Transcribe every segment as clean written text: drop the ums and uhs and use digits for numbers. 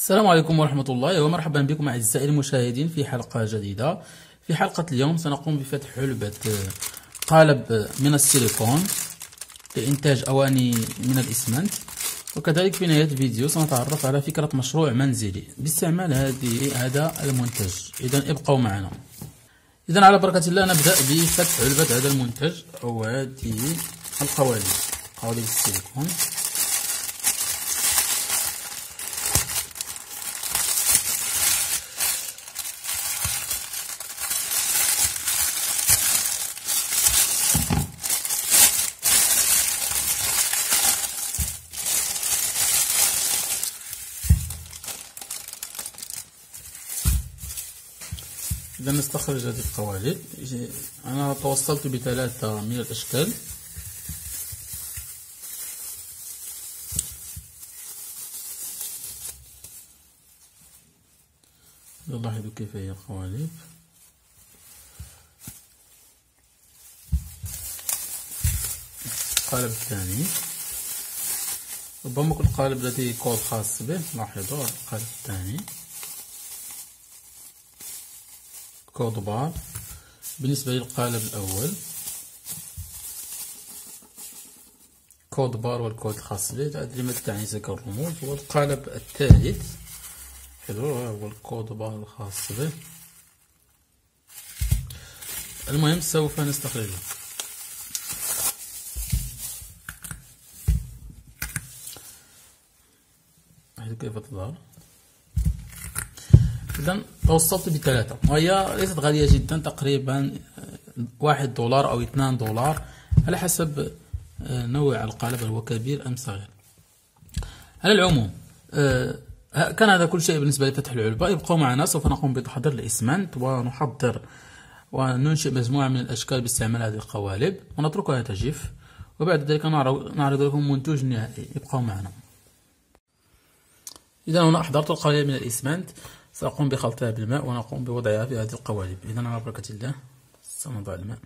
السلام عليكم ورحمة الله ومرحبا بكم أعزائي المشاهدين في حلقة جديدة. في حلقة اليوم سنقوم بفتح علبة قالب من السيليكون لإنتاج أواني من الإسمنت، وكذلك في نهاية الفيديو سنتعرف على فكرة مشروع منزلي باستعمال هذا المنتج. إذن ابقوا معنا. إذن على بركة الله نبدأ بفتح علبة هذا المنتج أو هذه قوالب السيليكون. إذا نستخرج هذه القوالب. أنا توصلت بثلاثة من الأشكال. لاحظوا كيف هي القوالب. القالب الثاني ربما كل قالب لديه كود خاص به. لاحظوا القالب الثاني كود بار. بالنسبة للقالب الأول كود بار والكود الخاص به، لا أدري ماذا تعني تلك الرموز. والقالب الثالث هو الكود بار الخاص به. المهم سوف نستخرجه. لاحظوا كيف تظهر. إذن توصلت بثلاثة وهي ليست غالية جدا، تقريبا $1 أو $2 على حسب نوع القالب، هل هو كبير أم صغير. على العموم كان هذا كل شيء بالنسبة لفتح العلبة. ابقوا معنا، سوف نقوم بتحضير الإسمنت ونحضر وننشئ مجموعة من الأشكال باستعمال هذه القوالب ونتركها تجف، وبعد ذلك نعرض لكم منتوج نهائي. ابقوا معنا. إذا هنا أحضرت القليل من الإسمنت، سأقوم بخلطها بالماء ونقوم بوضعها في هذه القوالب. إذن على بركة الله سنضع الماء.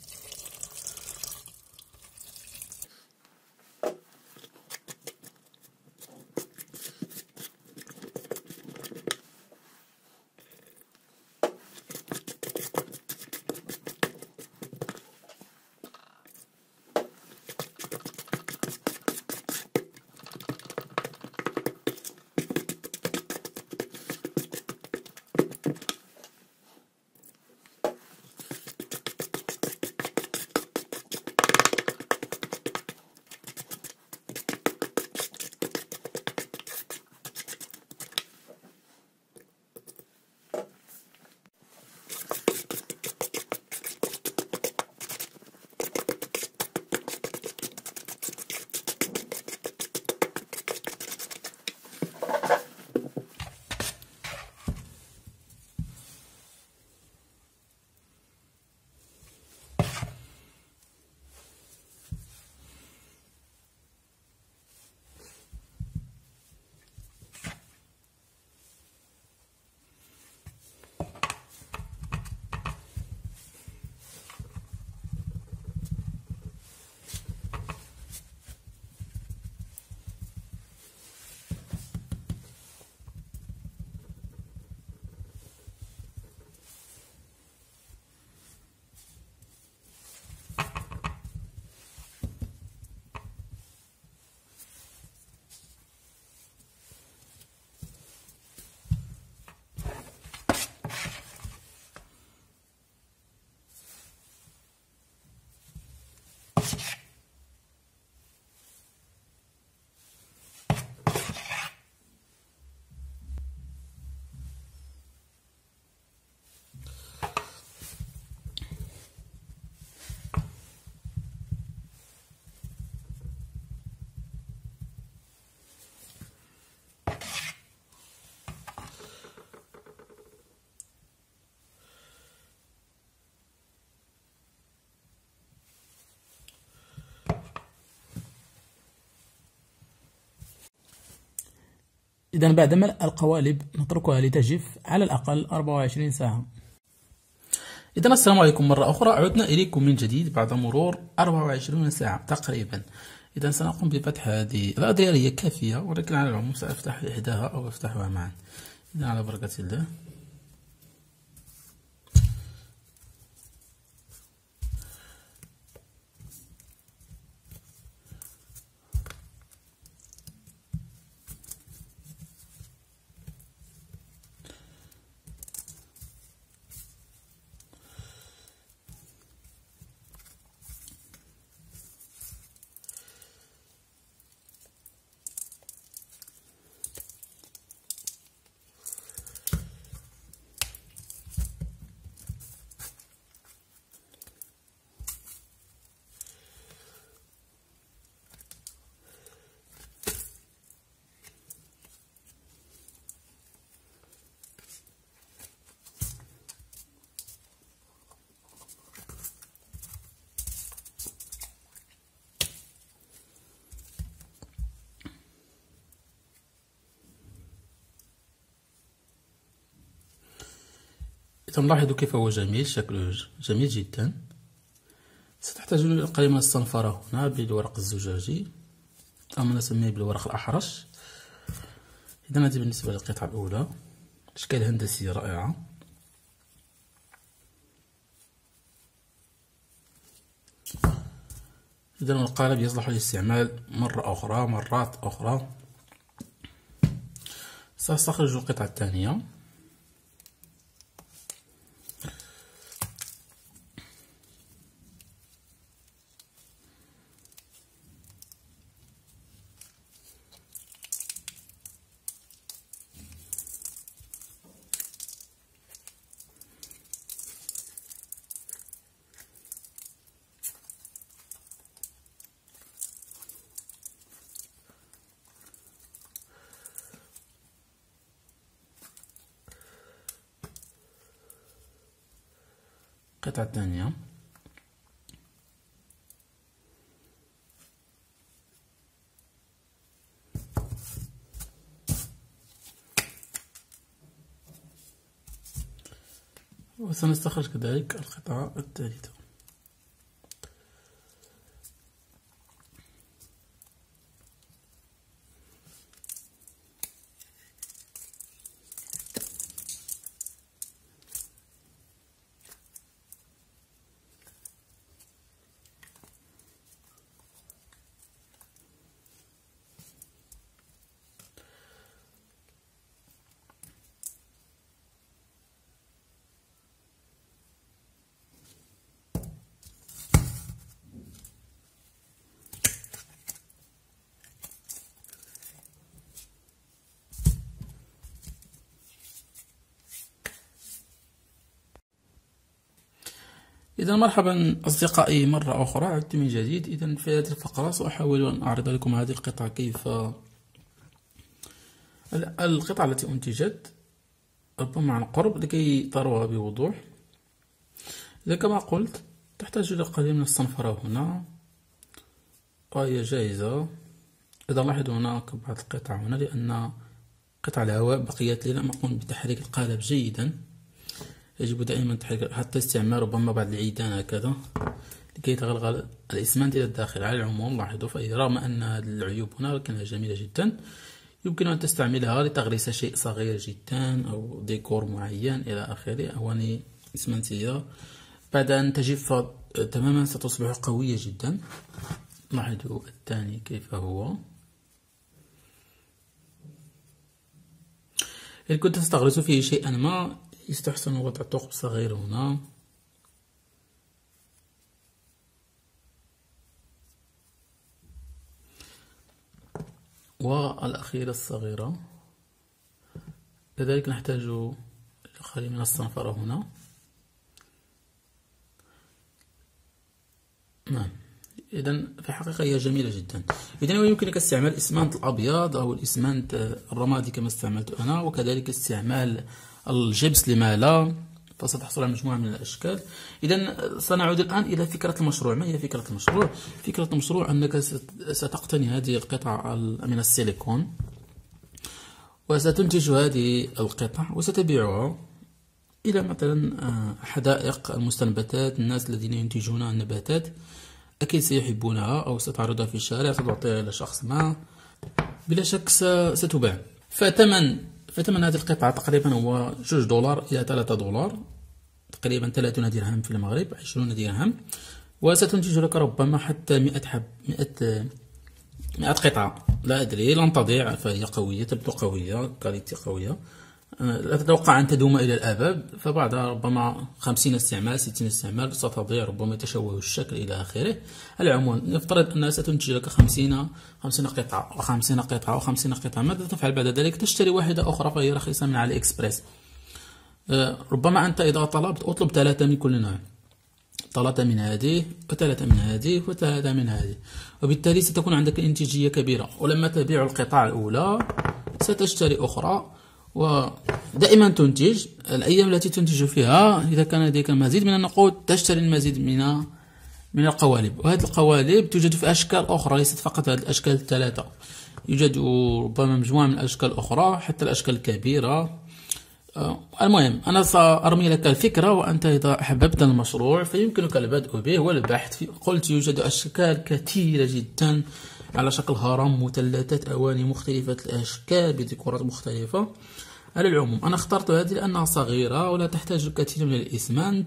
إذا بعد ملء القوالب نتركها لتجف على الأقل 24 ساعة. إذا السلام عليكم مرة أخرى، عدنا إليكم من جديد بعد مرور 24 ساعة تقريبا. إذا سنقوم بفتح هذه، لا أدري هل هي كافية، ولكن على العموم سأفتح إحداها أو أفتحها معا. إذا على بركة الله. إذا لاحظوا كيف هو جميل، شكله جميل جدا. ستحتاجون إلى القليل من الصنفرة هنا بالورق الزجاجي أو ما نسميه بالورق الأحرش. إذا هذه بالنسبة للقطعة الأولى، أشكال هندسية رائعة. إذا القالب يصلح للاستعمال مرات أخرى. سأستخرج القطعة الثانية. القطعة الثانية. وسنستخرج كذلك القطعة الثالثة. إذا مرحبا أصدقائي مرة أخرى، عدت من جديد. إذا في هذه الفقرة سأحاول أن أعرض لكم هذه القطعة، كيف القطعة التي أنتجت ربما عن قرب لكي تروها بوضوح. إذا كما قلت تحتاج إلى القليل من الصنفرة هنا وهي جاهزة. إذا لاحظوا هناك بعض القطع هنا لأن قطع الهواء بقيت لي، لم أقوم بتحريك القالب جيدا. يجب دائما تحريك حتى استعمال ربما بعض العيدان هكذا لكي يتغلغل الإسمنت إلى الداخل. على العموم لاحظوا، رغم أن هذه العيوب هنا لكنها جميلة جدا. يمكن أن تستعملها لتغريس شيء صغير جدا أو ديكور معين إلى آخره. أواني إسمنتية بعد أن تجف تماما ستصبح قوية جدا. لاحظوا الثاني كيف هو. إن كنت تستغرس فيه شيئا ما يستحسن وضع ثقب صغير هنا. والأخيرة الصغيرة لذلك نحتاج القليل من الصنفرة هنا. نعم، إذا في الحقيقة هي جميلة جدا. إذا يمكنك استعمال الإسمنت الأبيض أو الإسمنت الرمادي كما استعملت أنا، وكذلك استعمال الجبس لما لا، فستحصل على مجموعة من الأشكال. إذا سنعود الآن إلى فكرة المشروع. ما هي فكرة المشروع؟ فكرة المشروع أنك ستقتني هذه القطع من السيليكون وستنتج هذه القطع وستبيعها إلى مثلا حدائق المستنبتات، الناس الذين ينتجون النباتات، أكيد سيحبونها أو ستعرضها في الشارع، ستعطيها إلى شخص ما، بلا شك ستباع. فثمن هذه القطعة تقريبا هو $2 إلى $3، تقريبا 30 درهم في المغرب، 20 درهم، وستنتج لك ربما حتى 100 قطعة، لا أدري، لن تضيع، فهي قوية، تبدو قوية، كاليتي قوية، لا تتوقع أن تدوم إلى الأبد، فبعدها ربما 50 استعمال 60 استعمال ستضيع، ربما يتشوه الشكل إلى آخره. على العموم نفترض أنها ستنتج لك 50 قطعة و50 قطعة و50 قطعة، ماذا تفعل بعد ذلك؟ تشتري واحدة أخرى فهي رخيصة من علي إكسبريس. ربما أنت إذا طلبت أطلب 3 من كل نوع، 3 من هذه و3 من هذه و3 من هذه، وبالتالي ستكون عندك إنتاجية كبيرة، ولما تبيع القطعة الأولى ستشتري أخرى، ودائما تنتج. الأيام التي تنتج فيها إذا كان لديك المزيد من النقود تشتري المزيد من القوالب، وهذه القوالب توجد في أشكال أخرى، ليست فقط هذه الأشكال الثلاثة، يوجد ربما مجموعة من الأشكال الأخرى، حتى الأشكال الكبيرة. المهم أنا سأرمي لك الفكرة، وأنت إذا أحببت المشروع فيمكنك البدء به والبحث قلت يوجد أشكال كثيرة جدا على شكل هرم، مثلثات، أواني مختلفة الأشكال بديكورات مختلفة. على العموم أنا اخترت هذه لأنها صغيرة ولا تحتاج الكثير من الإسمنت.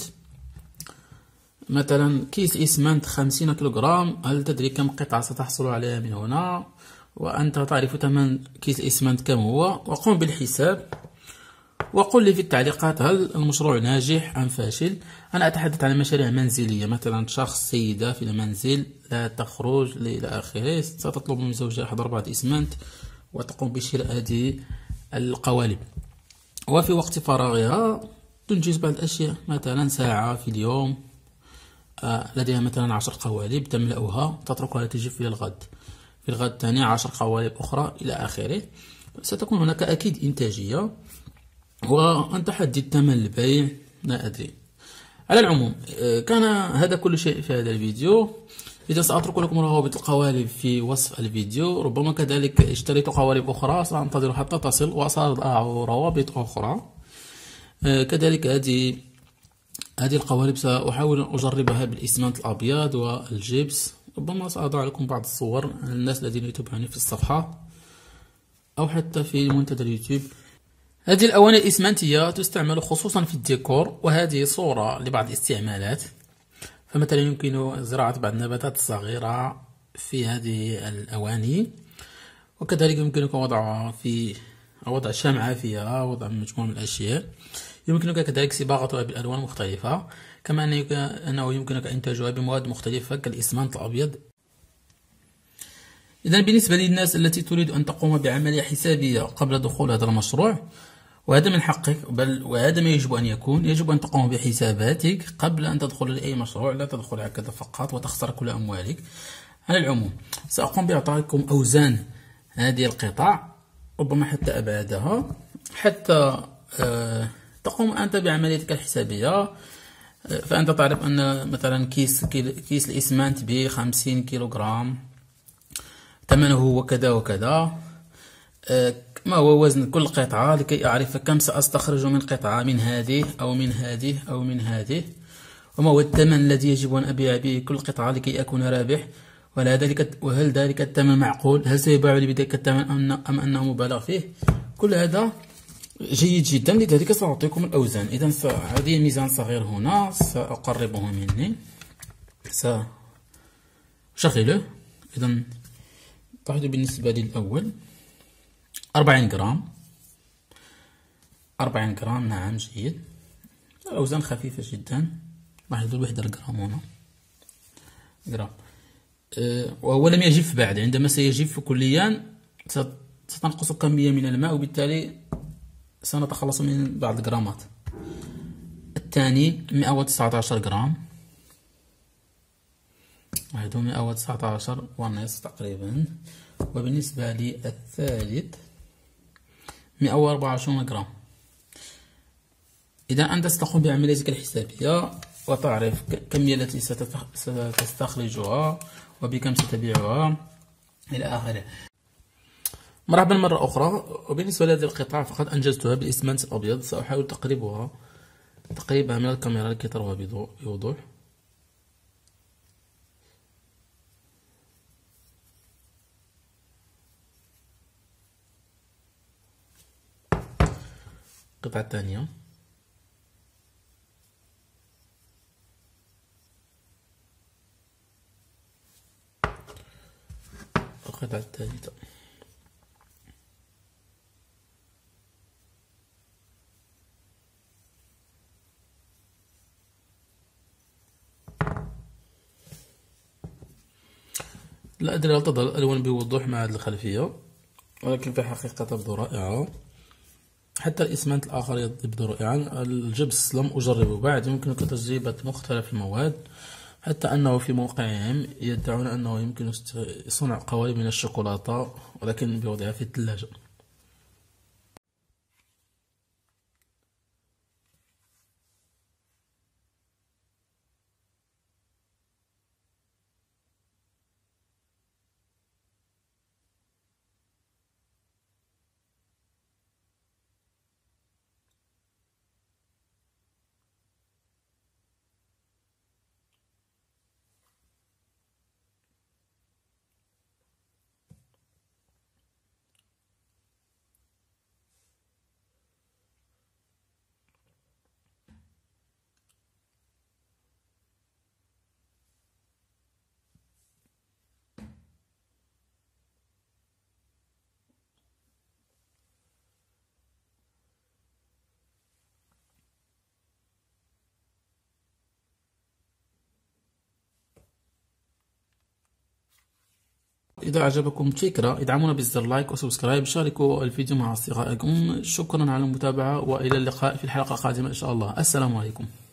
مثلا كيس إسمنت 50 كيلوغرام، هل تدري كم قطعة ستحصل عليها من هنا؟ وأنت تعرف ثمن كيس الإسمنت كم هو، وقم بالحساب وقل لي في التعليقات هل المشروع ناجح أم فاشل. أنا أتحدث عن مشاريع منزلية، مثلا شخص، سيدة في المنزل لا تخرج إلى آخره، ستطلب من زوجها أحد 4 إسمنت وتقوم بشراء هذه القوالب، وفي وقت فراغها تنجز بعض الأشياء، مثلا ساعة في اليوم، لديها مثلا 10 قوالب تملأها تتركها تجف إلى الغد، في الغد الثاني 10 قوالب أخرى إلى آخره. ستكون هناك أكيد إنتاجية، وأنت حدد ثمن البيع، لا أدري. على العموم كان هذا كل شيء في هذا الفيديو. إذا سأترك لكم روابط القوالب في وصف الفيديو، ربما كذلك اشتريت قوالب أخرى سأنتظر حتى تصل وسأضع روابط أخرى. كذلك هذه القوالب سأحاول أن أجربها بالإسمنت الأبيض والجبس، ربما سأضع لكم بعض الصور للناس الذين يتابعوني في الصفحة أو حتى في منتدى اليوتيوب. هذه الأواني الإسمنتية تستعمل خصوصا في الديكور، وهذه صورة لبعض الاستعمالات، فمثلا يمكن زراعة بعض النباتات الصغيرة في هذه الأواني، وكذلك يمكنك وضع شمعة فيها، وضع مجموعة من الأشياء. يمكنك كذلك صباغتها بالألوان مختلفة، كما أنه يمكنك إنتاجها بمواد مختلفة كالإسمنت الأبيض. إذن بالنسبة للناس التي تريد أن تقوم بعملية حسابية قبل دخول هذا المشروع، وهذا من حقك، بل وهذا ما يجب أن يكون، يجب أن تقوم بحساباتك قبل أن تدخل لأي مشروع، لا تدخل هكذا فقط وتخسر كل أموالك. على العموم سأقوم بإعطائكم أوزان هذه القطع، ربما حتى أبعادها، حتى تقوم أنت بعمليتك الحسابية. فأنت تعرف أن مثلا كيس الإسمنت ب50 كيلوغرام ثمنه هو كذا وكذا، ما هو وزن كل قطعة لكي أعرف كم سأستخرج من قطعة، من هذه أو من هذه أو من هذه، وما هو الثمن الذي يجب أن أبيع به كل قطعة لكي أكون رابح، وهل ذلك الثمن معقول، هل سيباع لي بذلك الثمن أم أنه مبالغ فيه. كل هذا جيد جدا، لذلك سأعطيكم الأوزان. إذن هذه ميزان صغير هنا سأقربه مني، سأشغله. إذن تحدث بالنسبة لي الأول 40 جرام، 40 جرام، نعم جيد. الأوزان خفيفة جدا، لاحظوا الوحدة الجرام هنا جرام، وهو لم يجف بعد. عندما سيجف كليا ستنقص كمية من الماء، وبالتالي سنتخلص من بعض الجرامات. الثاني 119 جرام، لاحظوا 119 ونصف تقريبا. وبالنسبة للثالث 124 جرام. إذا أنت ستقوم بعمليتك الحسابية وتعرف الكمية التي ستستخرجها وبكم ستبيعها إلى آخره. مرحبا مرة أخرى. وبالنسبة لهذه القطعة فقد أنجزتها بالإسمنت الأبيض، سأحاول تقريبها من الكاميرا لكي تروها بوضوح. القطعة الثانية. القطعة الثالثة. لا أدري هل تظهر الألوان بوضوح مع هذه الخلفية، ولكن في الحقيقة تبدو رائعة. حتى الإسمنت الآخر يبدو رائعا. الجبس لم أجربه بعد، يمكنك تجربة مختلف المواد، حتى أنه في موقعهم يدعون أنه يمكن صنع قوالب من الشوكولاتة ولكن بوضعها في الثلاجة. إذا أعجبكم الفكرة ادعمونا بالزر لايك وسبسكرايب، شاركوا الفيديو مع أصدقائكم. شكرا على المتابعة، وإلى اللقاء في الحلقة القادمة إن شاء الله. السلام عليكم.